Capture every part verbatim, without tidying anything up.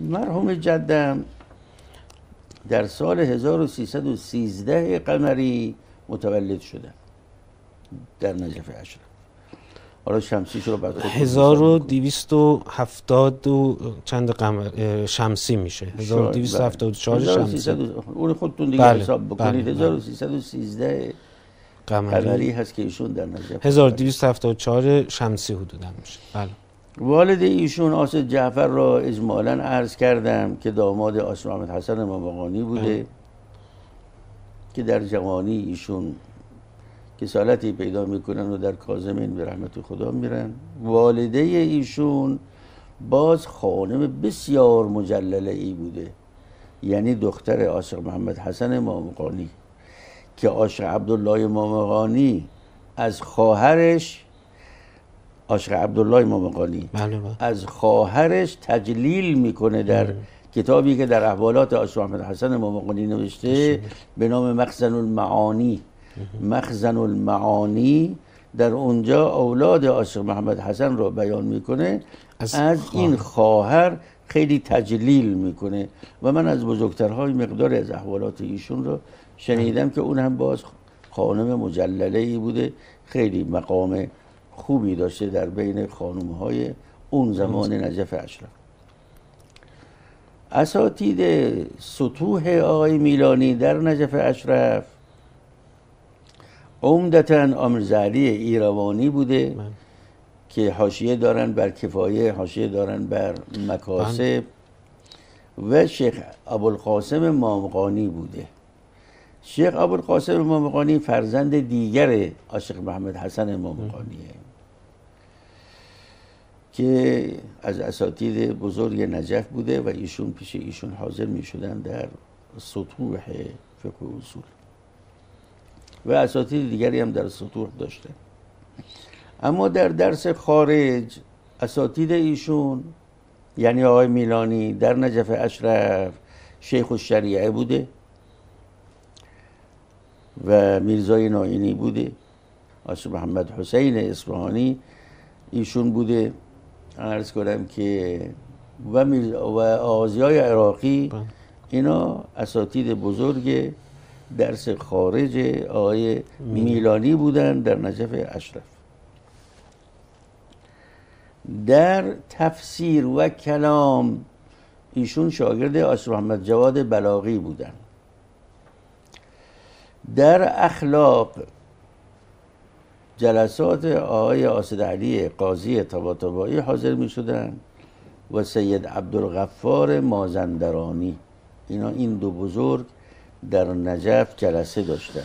مرحوم جدم در سال هزار و سیصد و سیزده قمری متولد شدن در نجف اشرف. حالا شمسیش رو بعد هزار و دویست و هفتاد و چند قمر شمسی میشه، هزار و دویست و هفتاد و چهار شمسی. اون خودتون دیگه بله. حساب بکنید. بله. هزار و سیصد و سیزده قمری. قمری هست که ایشون در نجف هزار و دویست و هفتاد و چهار شمسی حدودا میشه. بله. والد ایشون آصف جعفر را اجمالاً عرض کردم که داماد آصف محمد حسن مامقانی بوده اه. که در جوانی ایشون کسالتی پیدا میکنن و در کاظمین به رحمت خدا میرن. والده ایشون باز خانم بسیار مجلله ای بوده، یعنی دختر عاشق محمد حسن مامقانی که عاشق عبدالله مامقانی از خواهرش عاشق عبدالله مامقانی از خواهرش تجلیل میکنه در کتابی که در احوالات عاشق محمد حسن مامقانی نوشته به نام مخزن المعانی. مخزن المعانی در اونجا اولاد عاشق محمد حسن رو بیان میکنه، از, از این خواهر خیلی تجلیل میکنه و من از بزرگترهای مقدار از احوالات ایشون رو شنیدم که اون هم باز خانم مجلله ای بوده، خیلی مقام خوبی داشته در بین خانم‌های اون زمان نجف اشرف. اساتید سطوح آقای میلانی در نجف اشرف عمدتاً امیرزعلی ایروانی بوده من. که حاشیه دارن بر کفایه، حاشیه دارن بر مکاسب من. و شیخ ابوالقاسم مامقانی بوده. شیخ ابوالقاسم مامقانی فرزند دیگر عاشق محمد حسن مامقانیه که از اساتید بزرگ نجف بوده و ایشون پیش ایشون حاضر می شدن در سطوح فقه و اصول و اساتید دیگری هم در سطوح داشته. اما در درس خارج اساتید ایشون یعنی آقای میلانی در نجف اشرف شیخ الشریعه بوده و میرزای ناینی بوده، عاشق محمد حسین اصفهانی ایشون بوده عرض کنم که و و آغازیای عراقی. اینا اساتید بزرگ درس خارج آقای میلانی بودن در نجف اشرف. در تفسیر و کلام ایشون شاگرد عاشق محمد جواد بلاغی بودن. در اخلاق جلسات آقای آصد علی قاضی طباطبایی حاضر می شدن و سید عبدالغفار مازندرانی. اینا این دو بزرگ در نجف جلسه داشتن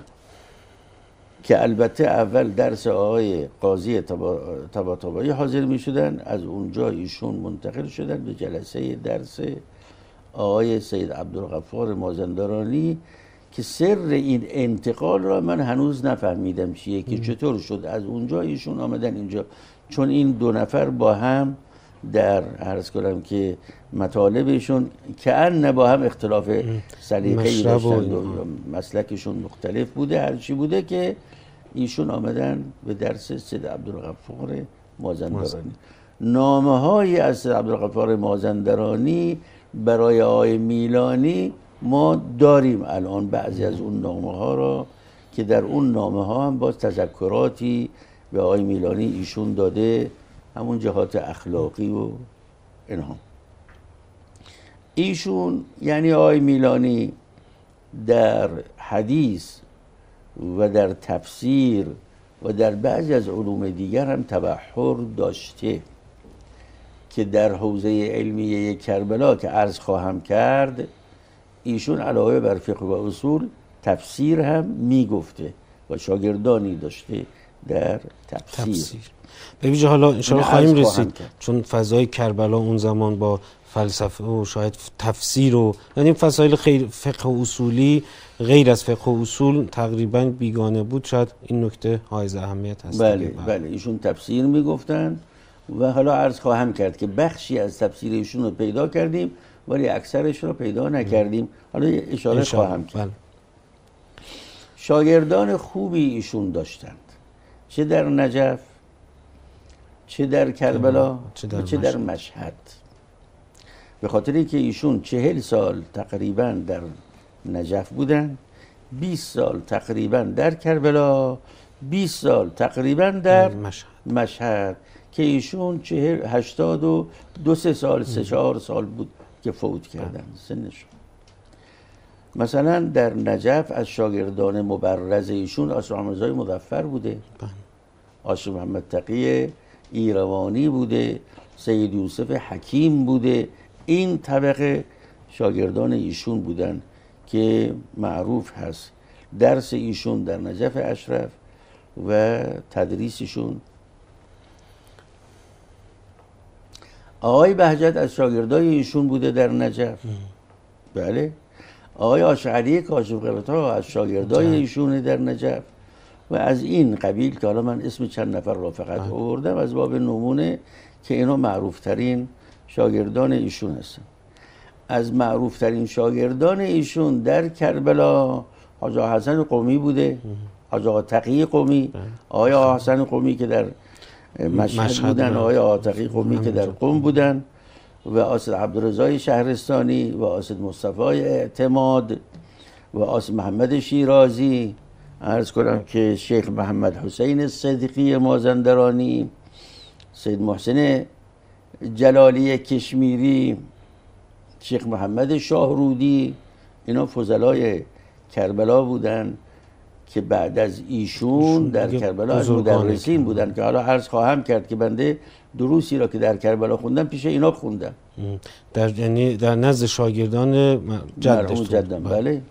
که البته اول درس آقای قاضی طباطبایی حاضر می شدن، از اونجا ایشون منتقل شدن به جلسه درس آقای سید عبدالغفار مازندرانی که سر این انتقال را من هنوز نفهمیدم چیه که چطور شد از اونجا ایشون آمدن اینجا، چون این دو نفر با هم در عرض کنم که مطالبشون که ان با هم اختلاف سلیقه‌ای داشتن و مسلکشون مختلف بوده، هرچی بوده که ایشون آمدن به درس سید عبدالغفار مازندرانی. نامه های از سید عبدالغفار مازندرانی برای آقای میلانی ما داریم الان، بعضی از اون نامه ها را که در اون نامه ها هم باز تذکراتی به آقای میلانی ایشون داده، همون جهات اخلاقی و اینها. ایشون یعنی آقای میلانی در حدیث و در تفسیر و در بعضی از علوم دیگر هم تبحر داشته که در حوزه علمیه کربلا که عرض خواهم کرد ایشون علاوه بر فقه و اصول تفسیر هم میگفته و شاگردانی داشته در تفسیر, تفسیر. به ویژه حالا انشاءالله خواهیم رسید چون فضای کربلا اون زمان با فلسفه و شاید تفسیر و یعنی فضایل خیر فقه و اصولی غیر از فقه و اصول تقریبا بیگانه بود، شاید این نکته حائز اهمیت هست. بله بله ایشون تفسیر میگفتن و حالا عرض خواهم کرد که بخشی از تفسیر ایشون رو پیدا کردیم ولی اکثرش رو پیدا نکردیم، حالا اشاره خواهم کرد. بله. شاگردان خوبی ایشون داشتند، چه در نجف چه در کربلا چه در, چه در مشهد. به خاطر اینکه ایشون چهل سال تقریبا در نجف بودن، بیست سال تقریبا در کربلا، بیست سال تقریبا در مشهد, مشهد که ایشون چهل هشتاد و دو سه سال سه چهار سال بود که فوت کردن سنشون. مثلا در نجف از شاگردان مبرز ایشون آصف محمد رضای مظفر بوده، آصف محمد تقی ایروانی بوده، سید یوسف حکیم بوده. این طبقه شاگردان ایشون بودن که معروف هست درس ایشون در نجف اشرف و تدریسشون. آقای بهجت از شاگردای ایشون بوده در نجف. بله. آقای اشعری کاشف غلط‌ها از شاگردای ایشون در نجف و از این قبیل که حالا من اسم چند نفر را فقط آوردم از باب نمونه که اینا معروف ترین شاگردان ایشون هستن. از معروف ترین شاگردان ایشون در کربلا حاج آقا حسن قمی بوده، حاج آقا تقی قمی، آقای آقا حسن قمی که در مشهد, مشهد بودن، آقای آقا تقی قمی که در قم بودن و آصد عبدالرضای شهرستانی و آصد مصطفی اعتماد و آصد محمد شیرازی. عرض کنم که شیخ محمد حسین صدیقی مازندرانی، سید محسن جلالی کشمیری، شیخ محمد شاهرودی، اینا فضلای کربلا بودن که بعد از ایشون در کربلا از مدرسین بودن که حالا عرض خواهم کرد که بنده دروسی را که در کربلا خوندم پیش اینا خوندم در یعنی در نزد شاگردان جدش جدم. بله.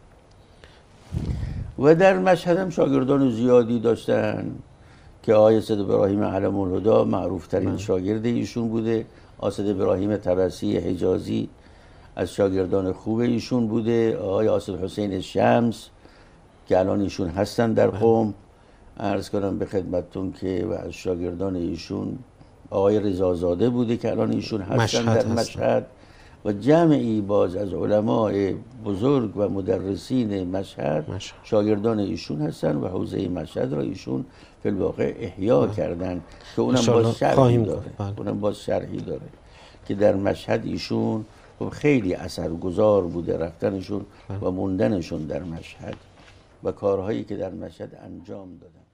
و در مشهد هم شاگردان زیادی داشتن که آقای سید ابراهیم علم الهدا معروف ترین شاگرد ایشون بوده، آصد ابراهیم طبسی حجازی از شاگردان خوب ایشون بوده، آقای آصد حسین شمس که الان ایشون هستن در قم. عرض کنم به خدمتتون که و از شاگردان ایشون آقای رضازاده بوده که الان ایشون هستن مشهد در هستن. مشهد و جمعی باز از علماء بزرگ و مدرسین مشهد, مشهد شاگردان ایشون هستن و حوزه مشهد را ایشون فی الواقع احیا کردن که اونم باز شرحی داره اونم باز شرحی داره که در مشهد ایشون خیلی اثرگذار بوده رفتنشون و موندنشون در مشهد و کارهایی که در مشهد انجام دادن.